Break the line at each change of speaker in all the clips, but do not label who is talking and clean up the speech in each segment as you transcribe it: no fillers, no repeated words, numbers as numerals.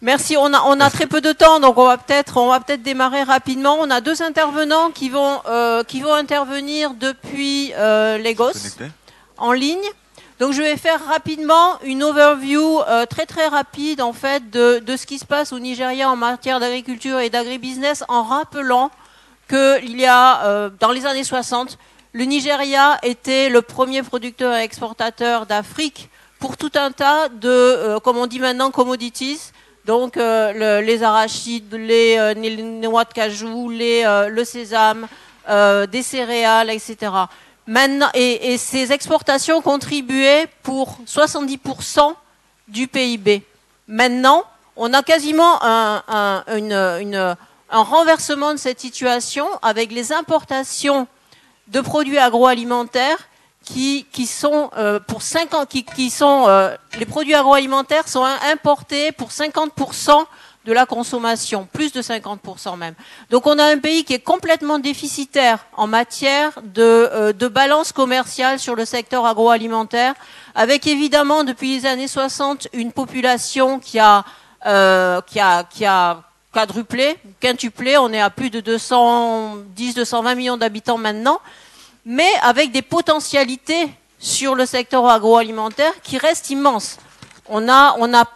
Merci. On a très peu de temps, donc on va peut-être démarrer rapidement. On a deux intervenants qui vont intervenir depuis Lagos en ligne. Donc je vais faire rapidement une overview très rapide en fait de ce qui se passe au Nigeria en matière d'agriculture et d'agribusiness, en rappelant que il y a dans les années 60, le Nigeria était le premier producteur et exportateur d'Afrique pour tout un tas de, comme on dit maintenant, commodities. Donc les arachides, les noix de cajou, le sésame, des céréales, etc. Maintenant, et ces exportations contribuaient pour 70% du PIB. Maintenant, on a quasiment un renversement de cette situation avec les importations de produits agroalimentaires les produits agroalimentaires sont importés pour 50% de la consommation, plus de 50% même. Donc on a un pays qui est complètement déficitaire en matière de balance commerciale sur le secteur agroalimentaire, avec évidemment depuis les années 60 une population qui a quadruplé, quintuplé, on est à plus de 220 millions d'habitants maintenant, mais avec des potentialités sur le secteur agroalimentaire qui restent immenses. On a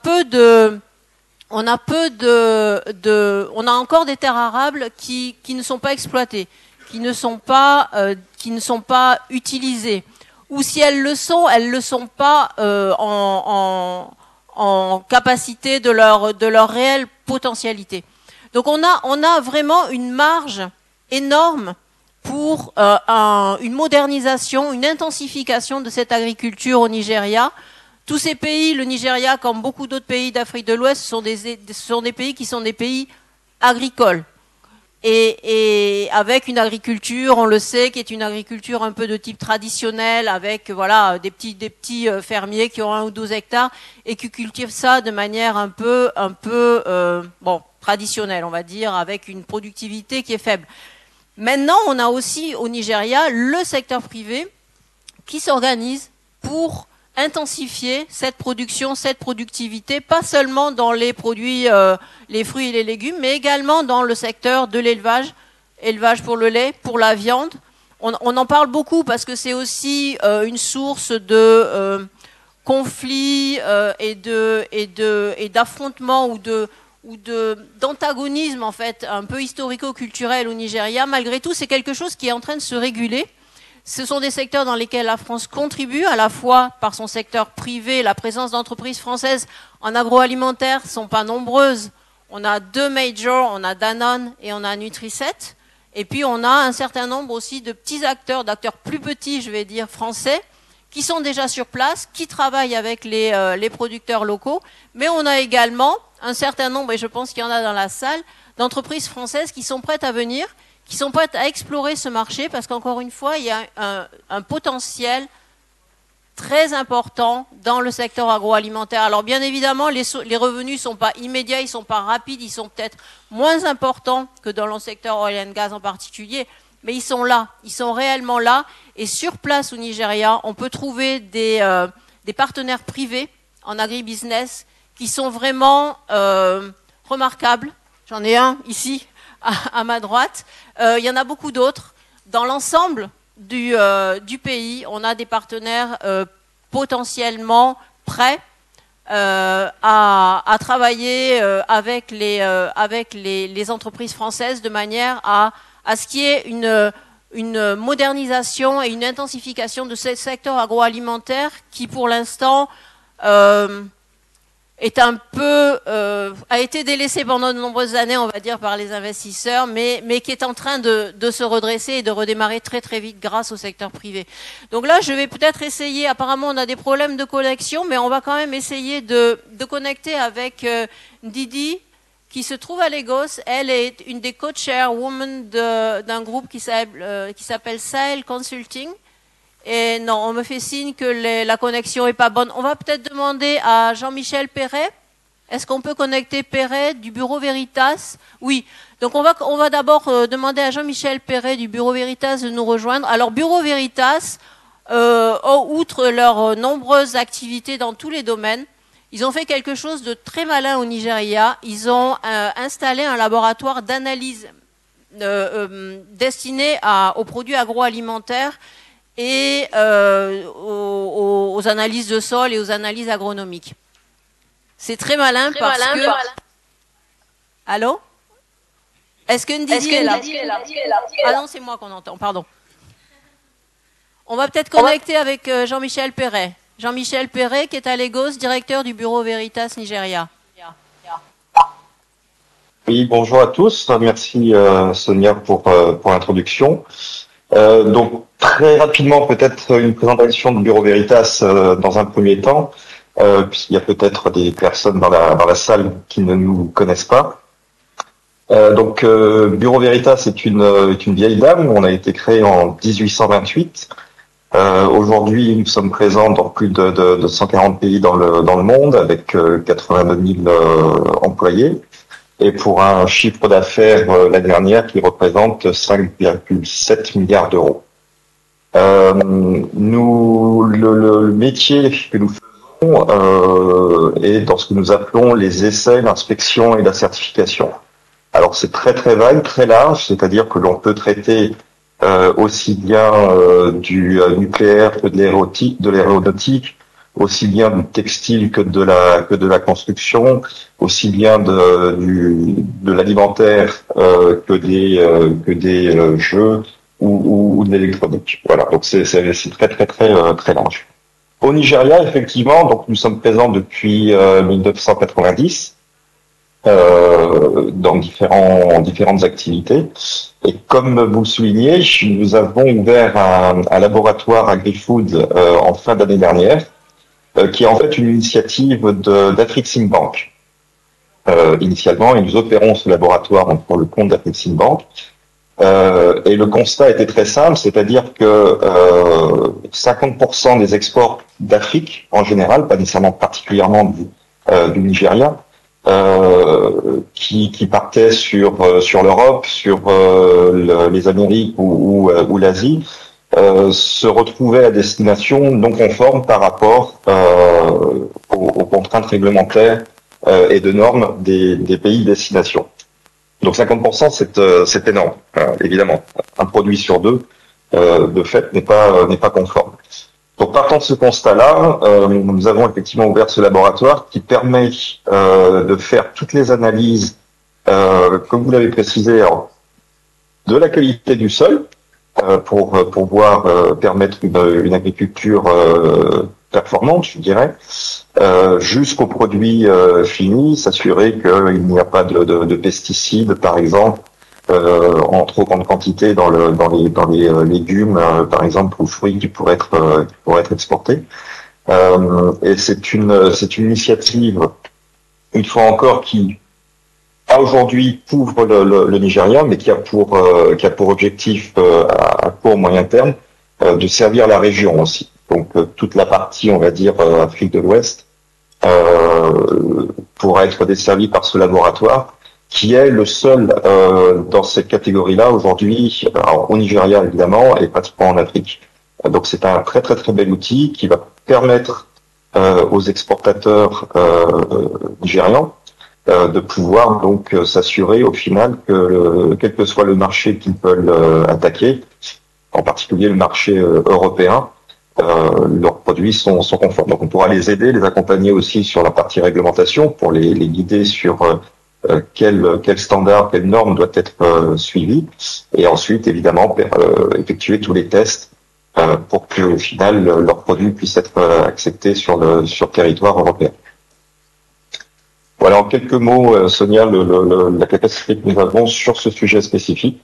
encore des terres arables qui ne sont pas exploitées, qui ne sont pas utilisées, ou si elles le sont pas en capacité de leur réelle potentialité. Donc on a vraiment une marge énorme pour une modernisation, une intensification de cette agriculture au Nigeria. Tous ces pays, le Nigeria, comme beaucoup d'autres pays d'Afrique de l'Ouest, sont des pays qui sont des pays agricoles. Et avec une agriculture, on le sait, qui est une agriculture un peu de type traditionnel, avec voilà des petits fermiers qui ont 1 ou 12 hectares et qui cultivent ça de manière un peu traditionnelle, on va dire, avec une productivité qui est faible. Maintenant, on a aussi au Nigeria le secteur privé qui s'organise pour intensifier cette production, cette productivité, pas seulement dans les produits, les fruits et les légumes, mais également dans le secteur de l'élevage, élevage pour le lait, pour la viande. On en parle beaucoup parce que c'est aussi une source de conflits et d'affrontements ou d'antagonisme en fait un peu historico-culturel au Nigeria. Malgré tout, c'est quelque chose qui est en train de se réguler. Ce sont des secteurs dans lesquels la France contribue, à la fois par son secteur privé. La présence d'entreprises françaises en agroalimentaire ne sont pas nombreuses. On a 2 majors, on a Danone et on a Nutriset. Et puis on a un certain nombre aussi de petits acteurs, d'acteurs plus petits, je vais dire, français, qui sont déjà sur place, qui travaillent avec les producteurs locaux. Mais on a également un certain nombre, et je pense qu'il y en a dans la salle, d'entreprises françaises qui sont prêtes à venir, qui sont prêtes à explorer ce marché, parce qu'encore une fois, il y a un potentiel très important dans le secteur agroalimentaire. Alors bien évidemment, les revenus sont pas immédiats, ils sont pas rapides, ils sont peut-être moins importants que dans le secteur oil and gas en particulier, mais ils sont là, ils sont réellement là. Et sur place au Nigeria, on peut trouver des partenaires privés en agribusiness qui sont vraiment remarquables. J'en ai un ici à ma droite. Il y en a beaucoup d'autres. Dans l'ensemble du pays, on a des partenaires potentiellement prêts à travailler avec les entreprises françaises de manière à ce qu'il y ait une modernisation et une intensification de ce secteur agroalimentaire qui, pour l'instant, est un peu a été délaissé pendant de nombreuses années, on va dire, par les investisseurs, mais qui est en train de se redresser et de redémarrer très très vite grâce au secteur privé. Donc là, je vais peut-être essayer, apparemment on a des problèmes de connexion, mais on va quand même essayer de connecter avec Didi, qui se trouve à Lagos. Elle est une des co-chairwomen d'un groupe qui s'appelle Sahel Consulting. Et non, on me fait signe que la connexion est pas bonne. On va peut-être demander à Jean-Michel Perret. Est-ce qu'on peut connecter Perret du Bureau Veritas? Oui. Donc on va d'abord demander à Jean-Michel Perret du Bureau Veritas de nous rejoindre. Alors Bureau Veritas, outre leurs nombreuses activités dans tous les domaines, Ils ont fait quelque chose de très malin au Nigeria. Ils ont installé un laboratoire d'analyse destiné aux produits agroalimentaires et aux analyses de sol et aux analyses agronomiques. C'est très malin parce que... Allô? Est-ce que Ndidi est là? Ah non, c'est moi qu'on entend, pardon. On va peut-être connecter avec Jean-Michel Perret. Jean-Michel Perret, qui est à Lagos, directeur du bureau Veritas Nigeria.
Oui, bonjour à tous. Merci Sonia pour l'introduction. Donc très rapidement, peut-être une présentation du bureau Veritas dans un premier temps, puisqu'il y a peut-être des personnes dans la salle qui ne nous connaissent pas. Bureau Veritas est une vieille dame. On a été créé en 1828. Aujourd'hui, nous sommes présents dans plus de 140 pays dans le monde, avec 82 000 employés, et pour un chiffre d'affaires l'année dernière qui représente 5,7 milliards d'euros. Le métier que nous faisons est dans ce que nous appelons les essais, l'inspection et la certification. Alors c'est très très vague, très large, c'est-à-dire que l'on peut traiter aussi bien du nucléaire que de l'aéronautique, aussi bien du textile que de la construction, aussi bien de l'alimentaire que des jeux ou de l'électronique. Voilà, donc c'est très très très très large. Au Nigeria, effectivement, donc nous sommes présents depuis 1990. Dans différentes activités. Et comme vous le soulignez, nous avons ouvert un laboratoire AgriFood en fin d'année dernière, qui est en fait une initiative d'Afriximbank. Initialement, et nous opérons ce laboratoire pour le compte d'Afriximbank. Et le constat était très simple, c'est-à-dire que 50% des exports d'Afrique, en général, pas nécessairement particulièrement du Nigeria, qui partaient sur l'Europe, sur les Amériques ou l'Asie, se retrouvaient à destination non conforme par rapport aux contraintes réglementaires et de normes des pays de destination. Donc 50%, c'est énorme, évidemment. Un produit sur deux, de fait, n'est pas conforme. Donc partant de ce constat-là, nous avons effectivement ouvert ce laboratoire qui permet de faire toutes les analyses, comme vous l'avez précisé, de la qualité du sol pour pouvoir permettre une agriculture performante, je dirais, jusqu'aux produits finis, s'assurer qu'il n'y a pas de pesticides, par exemple, en trop grande quantité dans les légumes, par exemple, ou fruits qui pourraient être exportés. Et c'est une initiative, une fois encore, qui a aujourd'hui couvre le Nigeria, mais qui a pour objectif à court moyen terme de servir la région aussi. Donc toute la partie, on va dire, Afrique de l'Ouest pourra être desservie par ce laboratoire, qui est le seul dans cette catégorie-là aujourd'hui, au Nigeria évidemment, et pratiquement en Afrique. Donc c'est un très très très bel outil qui va permettre aux exportateurs nigérians de pouvoir donc s'assurer au final que quel que soit le marché qu'ils veulent attaquer, en particulier le marché européen, leurs produits sont conformes. Donc on pourra les aider, les accompagner aussi sur la partie réglementation pour les guider sur quel standard, quelle norme doit être suivie, et ensuite évidemment effectuer tous les tests pour que au final leurs produits puissent être acceptés sur le territoire européen. Voilà en quelques mots, Sonia, la capacité que nous avons sur ce sujet spécifique.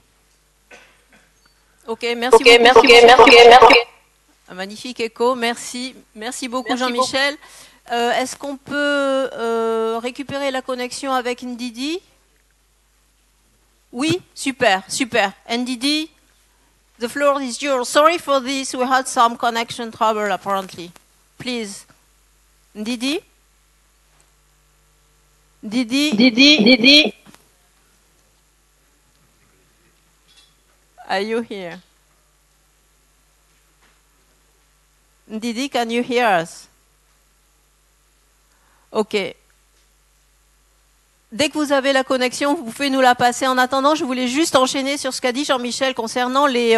Ok, merci beaucoup. Un magnifique écho, merci beaucoup Jean-Michel. Est-ce qu'on peut récupérer la connexion avec Ndidi? Oui, super. Ndidi, the floor is yours. Sorry for this, we had some connection trouble apparently. Please. Ndidi? Didi? Are you here? Ndidi, can you hear us? Ok. Dès que vous avez la connexion, vous pouvez nous la passer. En attendant, je voulais juste enchaîner sur ce qu'a dit Jean-Michel concernant les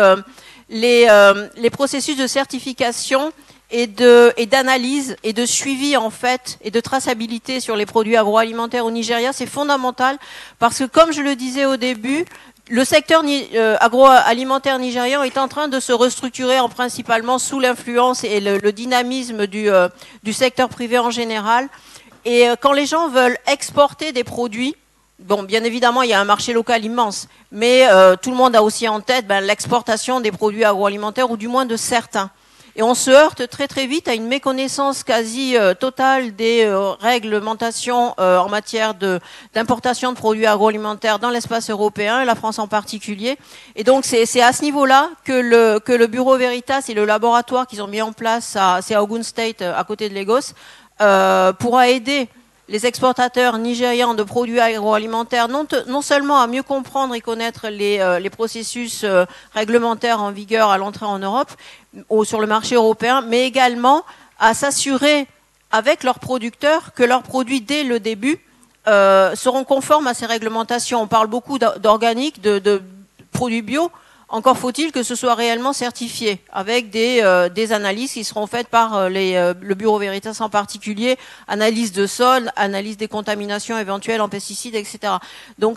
processus de certification et d'analyse et de suivi en fait et de traçabilité sur les produits agroalimentaires au Nigeria. C'est fondamental parce que, comme je le disais au début, le secteur agroalimentaire nigérian est en train de se restructurer principalement sous l'influence et le dynamisme du secteur privé en général. Et quand les gens veulent exporter des produits, bon, bien évidemment, il y a un marché local immense, mais tout le monde a aussi en tête l'exportation des produits agroalimentaires, ou du moins de certains. Et on se heurte très très vite à une méconnaissance quasi totale des réglementations en matière d'importation de produits agroalimentaires dans l'espace européen, et la France en particulier. Et donc c'est à ce niveau-là que le Bureau Veritas et le laboratoire qu'ils ont mis en place, c'est à Ogun State, à côté de Lagos, pourra aider les exportateurs nigérians de produits agroalimentaires non seulement à mieux comprendre et connaître les processus réglementaires en vigueur à l'entrée en Europe ou sur le marché européen, mais également à s'assurer avec leurs producteurs que leurs produits dès le début seront conformes à ces réglementations. On parle beaucoup d'organique, de produits bio. Encore faut-il que ce soit réellement certifié, avec des analyses qui seront faites par le Bureau Veritas en particulier, analyse de sol, analyse des contaminations éventuelles en pesticides, etc. Donc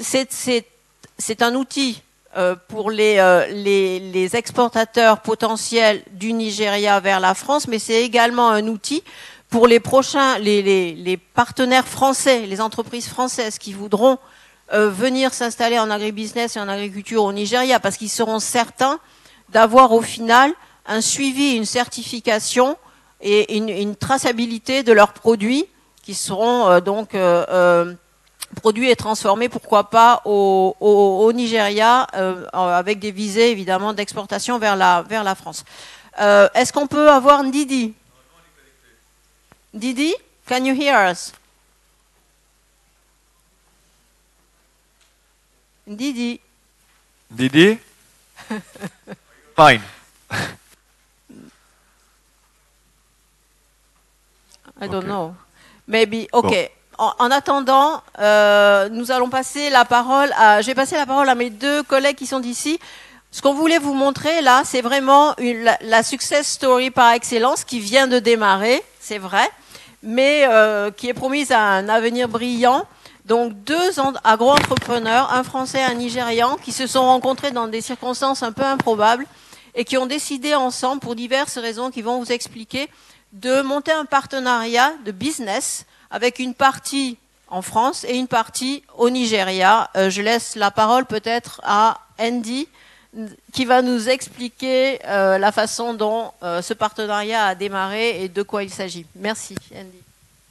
c'est un outil pour les exportateurs potentiels du Nigeria vers la France, mais c'est également un outil pour les partenaires français, les entreprises françaises qui voudront venir s'installer en agribusiness et en agriculture au Nigeria, parce qu'ils seront certains d'avoir au final un suivi, une certification et une traçabilité de leurs produits qui seront donc produits et transformés, pourquoi pas, au Nigeria, avec des visées évidemment d'exportation vers la France. Est-ce qu'on peut avoir Ndidi? Ndidi, can you hear us? Ndidi.
Didi? Fine.
I don't know. Maybe. OK. Bon. En attendant, nous allons passer la parole je vais passer la parole à mes deux collègues qui sont d'ici. Ce qu'on voulait vous montrer là, c'est vraiment la success story par excellence qui vient de démarrer, c'est vrai, mais qui est promise à un avenir brillant. Donc deux agro-entrepreneurs, un Français et un Nigérian, qui se sont rencontrés dans des circonstances un peu improbables et qui ont décidé ensemble, pour diverses raisons qui vont vous expliquer, de monter un partenariat de business avec une partie en France et une partie au Nigeria. Je laisse la parole peut-être à Andy, qui va nous expliquer la façon dont ce partenariat a démarré et de quoi il s'agit. Merci, Andy.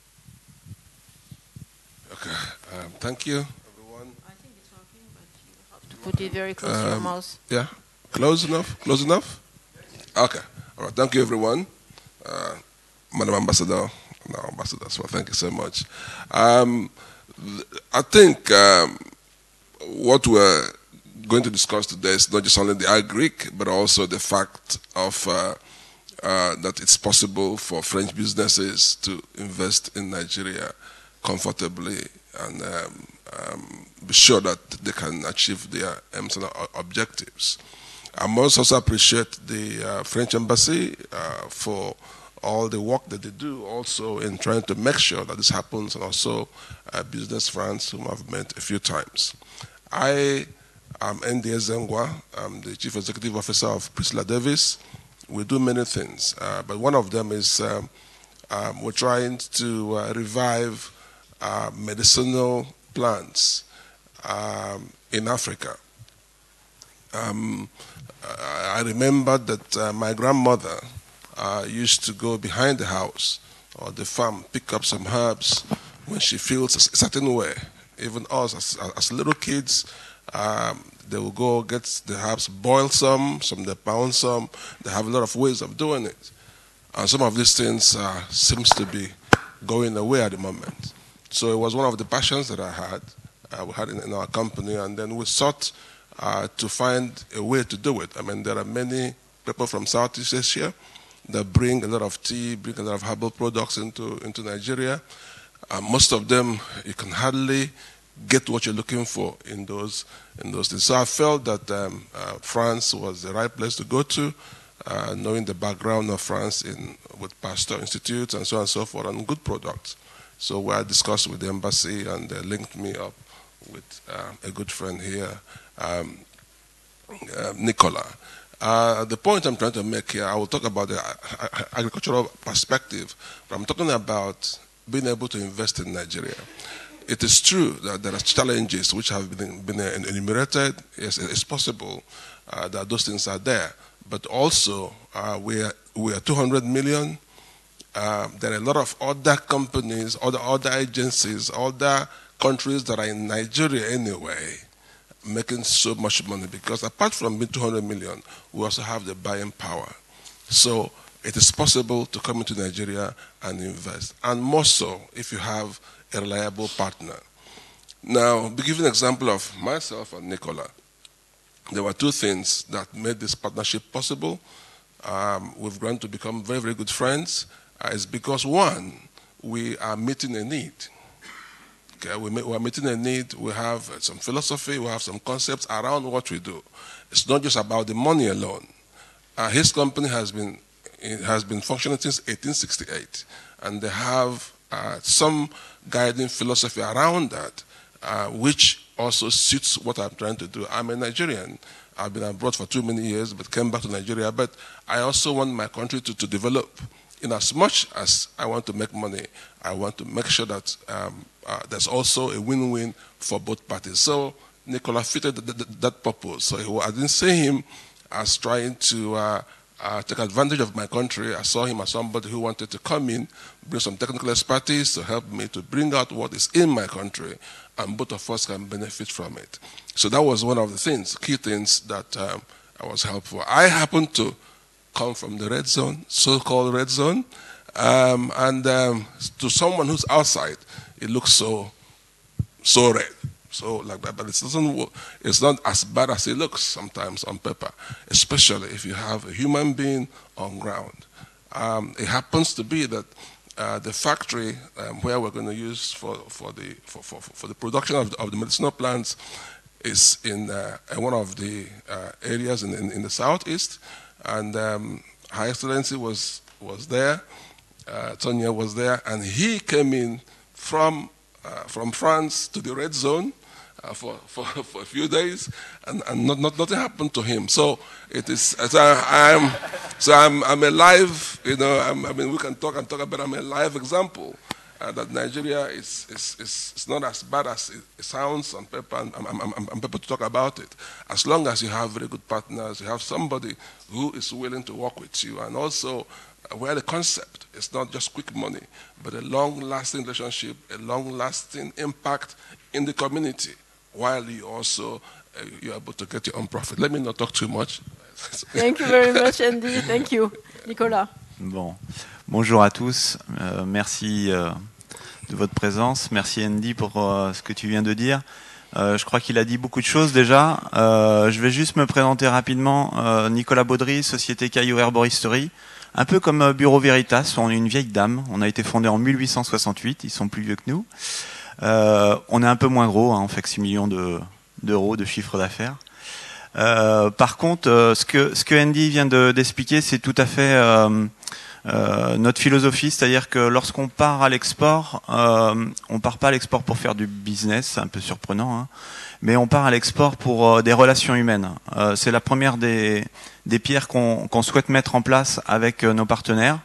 Okay. Thank you, everyone.
I think it's working, but you have to put it very close to your mouth.
Yeah, close enough? Close enough? Okay. All right. Thank you, everyone. Madam Ambassador, no, Ambassador, so thank you so much. I think what we're going to discuss today is not just only the agric, but also the fact of that it's possible for French businesses to invest in Nigeria comfortably and be sure that they can achieve their aims and objectives. I must also appreciate the French embassy for all the work that they do also in trying to make sure that this happens, and also Business France, whom I've met a few times. I am Andy Ezengwa. I'm the Chief Executive Officer of Priscilla Davis. We do many things, but one of them is we're trying to revive medicinal plants in Africa. I remember that my grandmother used to go behind the house or the farm, pick up some herbs when she feels a certain way. Even us, as little kids, they will go get the herbs, boil some they pound some. They have a lot of ways of doing it. And some of these things seems to be going away at the moment. So it was one of the passions that we had in our company, and then we sought to find a way to do it. I mean, there are many people from Southeast Asia that bring a lot of tea, bring a lot of herbal products into Nigeria. Most of them, you can hardly get what you're looking for in those things. So I felt that France was the right place to go to, knowing the background of France with Pasteur Institute and so on and so forth, and good products. So I discussed with the embassy, and they linked me up with a good friend here, Nicola. The point I'm trying to make here, I will talk about the agricultural perspective, but I'm talking about being able to invest in Nigeria. It is true that there are challenges which have been enumerated. Yes, it's possible that those things are there, but also we are 200 million. There are a lot of other companies, other agencies, other countries that are in Nigeria anyway, making so much money, because apart from being 200 million, we also have the buying power. So it is possible to come into Nigeria and invest, and more so if you have a reliable partner. Now, to give you an example of myself and Nicola, there were two things that made this partnership possible. We've grown to become very, very good friends. It's because, one, we are meeting a need. Okay, we are meeting a need. We have some philosophy, we have some concepts around what we do. It's not just about the money alone. His company has been functioning since 1868, and they have some guiding philosophy around that, which also suits what I'm trying to do. I'm a Nigerian. I've been abroad for too many years, but came back to Nigeria. But I also want my country to develop. In as much as I want to make money, I want to make sure that there's also a win-win for both parties. So Nicola fitted that purpose. So I didn't see him as trying to take advantage of my country. I saw him as somebody who wanted to come in, bring some technical expertise to help me to bring out what is in my country, and both of us can benefit from it. So that was one of the key things that I was helpful. I happened to come from the red zone, so-called red zone, and to someone who's outside, it looks so red, so like that. But it's not as bad as it looks sometimes on paper, especially if you have a human being on ground. It happens to be that the factory where we're going to use for the production of the medicinal plants is in one of the areas in the southeast. And Her Excellency was there, Tonya was there, and he came in from France to the red zone for a few days, and nothing happened to him. So it is. I'm a live. I mean, we can talk about. I'm a live example that Nigeria is not as bad as it sounds on paper, and people to talk about it. As long as you have very good partners, you have somebody who is willing to work with you, and also where the concept is not just quick money, but a long-lasting relationship, a long-lasting impact in the community, while you also you're able to get your own profit. Let me not talk too much.
Thank you very much, Andy. Thank you, Nicolas.
Bon. Bonjour à tous, merci de votre présence, merci Andy pour ce que tu viens de dire. Je crois qu'il a dit beaucoup de choses déjà. Je vais juste me présenter rapidement. Nicolas Baudry, Société Caillot Herboristerie, un peu comme Bureau Veritas, on est une vieille dame, on a été fondé en 1868, ils sont plus vieux que nous. On est un peu moins gros, on fait que 6 millions d'euros de chiffre d'affaires. Par contre, ce que Andy vient d'expliquer, c'est tout à fait notre philosophie, c'est-à-dire que lorsqu'on part à l'export, on part pas à l'export pour faire du business, c'est un peu surprenant, hein, mais on part à l'export pour des relations humaines. C'est la première des pierres qu'on souhaite mettre en place avec nos partenaires.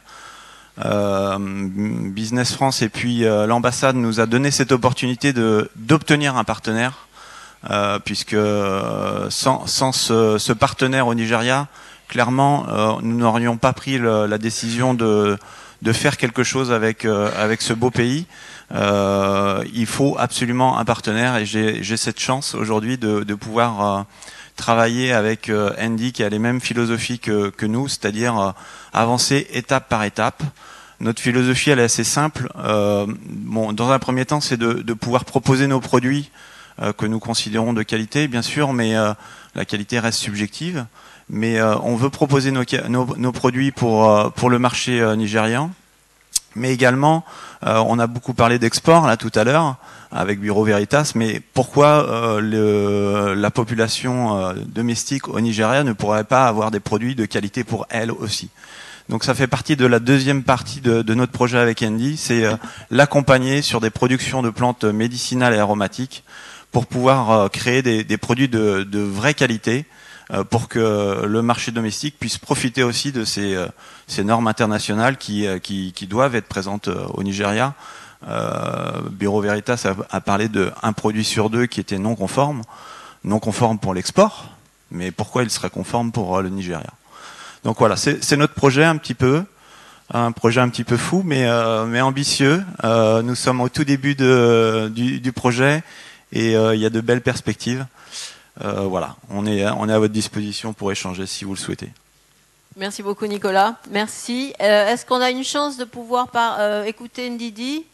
Business France et puis l'ambassade nous a donné cette opportunité d'obtenir un partenaire, puisque sans ce partenaire au Nigeria, clairement, nous n'aurions pas pris la décision de faire quelque chose avec ce beau pays. Il faut absolument un partenaire, et j'ai cette chance aujourd'hui de pouvoir travailler avec Andy qui a les mêmes philosophies que nous, c'est-à-dire avancer étape par étape. Notre philosophie, elle est assez simple. Dans un premier temps, c'est de pouvoir proposer nos produits que nous considérons de qualité, bien sûr, mais la qualité reste subjective. mais on veut proposer nos produits pour le marché nigérian. Mais également, on a beaucoup parlé d'export là tout à l'heure avec Bureau Veritas, mais pourquoi la population domestique au Nigeria ne pourrait pas avoir des produits de qualité pour elle aussi? Donc ça fait partie de la deuxième partie de notre projet avec Andy, c'est l'accompagner sur des productions de plantes médicinales et aromatiques pour pouvoir créer des produits de vraie qualité, pour que le marché domestique puisse profiter aussi de ces normes internationales qui doivent être présentes au Nigeria. Bureau Veritas a parlé d'1 produit sur 2 qui était non conforme pour l'export, mais pourquoi il serait conforme pour le Nigeria? Donc voilà, c'est notre projet un projet un petit peu fou, mais ambitieux. Nous sommes au tout début du projet et il y a de belles perspectives. Voilà, on est à votre disposition pour échanger si vous le souhaitez.
Merci beaucoup Nicolas, merci. Est-ce qu'on a une chance de pouvoir écouter Ndidi?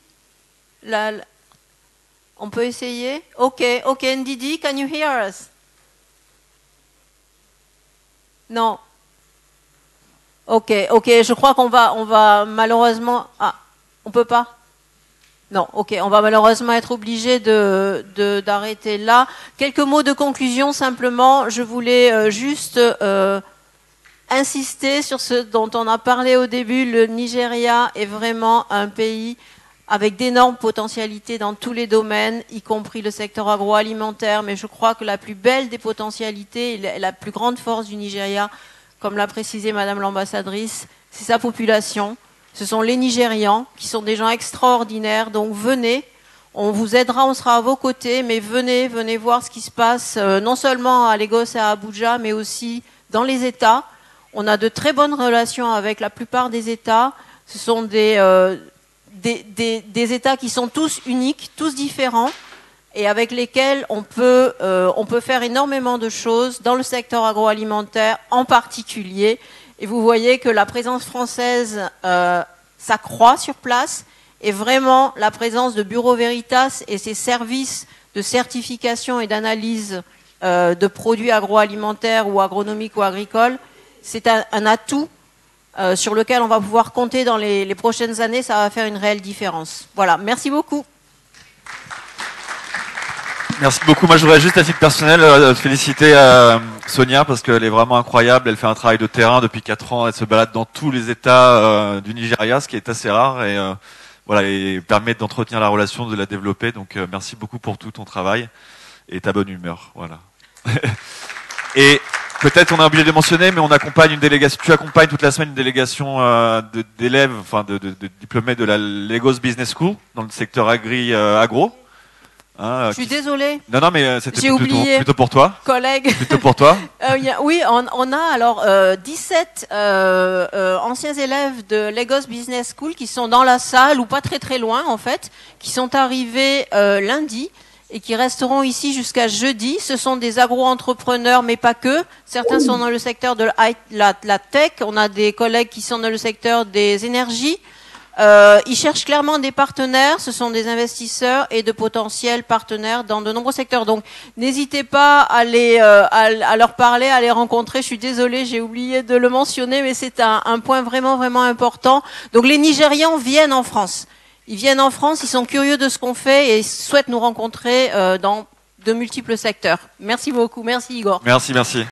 On peut essayer? Ok, Ndidi, can you hear us? Non. Ok, je crois qu'on va malheureusement... Ah, on peut pas? Non, ok, on va malheureusement être obligé d'arrêter là. Quelques mots de conclusion simplement. Je voulais juste insister sur ce dont on a parlé au début. Le Nigeria est vraiment un pays avec d'énormes potentialités dans tous les domaines, y compris le secteur agroalimentaire. Mais je crois que la plus belle des potentialités et la plus grande force du Nigeria, comme l'a précisé Madame l'ambassadrice, c'est sa population. Ce sont les Nigérians qui sont des gens extraordinaires. Donc venez, on vous aidera, on sera à vos côtés, mais venez voir ce qui se passe, non seulement à Lagos et à Abuja, mais aussi dans les États. On a de très bonnes relations avec la plupart des États. Ce sont des États qui sont tous uniques, tous différents, et avec lesquels on peut faire énormément de choses dans le secteur agroalimentaire en particulier. Et vous voyez que la présence française s'accroît sur place, et vraiment la présence de Bureau Veritas et ses services de certification et d'analyse de produits agroalimentaires ou agronomiques ou agricoles, c'est un atout sur lequel on va pouvoir compter dans les prochaines années. Ça va faire une réelle différence. Voilà, merci beaucoup.
Merci beaucoup. Moi, je voudrais juste à titre personnel féliciter Sonia parce qu'elle est vraiment incroyable. Elle fait un travail de terrain depuis 4 ans. Elle se balade dans tous les États du Nigeria, ce qui est assez rare, et voilà, et permet d'entretenir la relation, de la développer. Donc, merci beaucoup pour tout ton travail et ta bonne humeur. Voilà. Et peut-être on a oublié de mentionner, mais on accompagne une délégation. Tu accompagnes toute la semaine une délégation d'élèves, enfin de diplômés de la Lagos Business School dans le secteur agro.
Je suis désolée.
Non, mais c'était plutôt pour toi.
Collègue.
Plutôt pour toi.
Oui, on a alors 17 anciens élèves de Lagos Business School qui sont dans la salle, ou pas très loin en fait, qui sont arrivés lundi et qui resteront ici jusqu'à jeudi. Ce sont des agro-entrepreneurs, mais pas que. Certains sont dans le secteur de la tech. On a des collègues qui sont dans le secteur des énergies. Ils cherchent clairement des partenaires, ce sont des investisseurs et de potentiels partenaires dans de nombreux secteurs. Donc, n'hésitez pas à leur parler, à les rencontrer. Je suis désolée, j'ai oublié de le mentionner, mais c'est un point vraiment important. Donc, les Nigérians viennent en France. Ils viennent en France, ils sont curieux de ce qu'on fait et souhaitent nous rencontrer dans de multiples secteurs. Merci beaucoup. Merci Igor.
Merci.